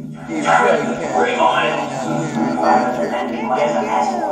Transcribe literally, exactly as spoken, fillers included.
Yeah, you really can. It's really not. Yeah, yeah, yeah.